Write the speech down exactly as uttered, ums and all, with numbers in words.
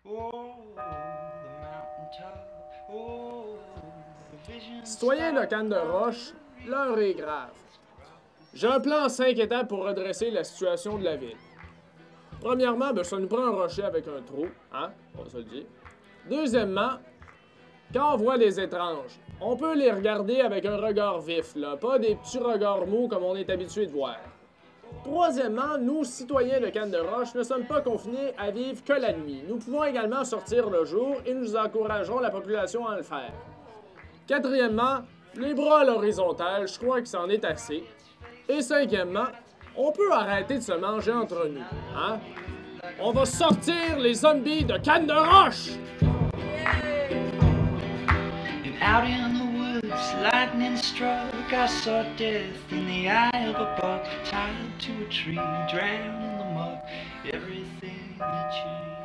Citoyens de Canne-de-Roche, l'heure est grave. J'ai un plan en cinq étapes pour redresser la situation de la ville. Premièrement, ben, ça nous prend un rocher avec un trou, hein, on va se le dire. Deuxièmement, quand on voit des étranges, on peut les regarder avec un regard vif, là, pas des petits regards mous comme on est habitué de voir. Troisièmement, nous, citoyens de Canne-de-Roche, ne sommes pas confinés à vivre que la nuit. Nous pouvons également sortir le jour et nous encourageons la population à le faire. Quatrièmement, les bras à l'horizontale, je crois que c'en est assez. Et cinquièmement, on peut arrêter de se manger entre nous, hein? On va sortir les zombies de Canne-de-Roche! Out in the woods, lightning struck. I saw death in the eye of a buck, tied to a tree, drowned in the muck. Everything had changed.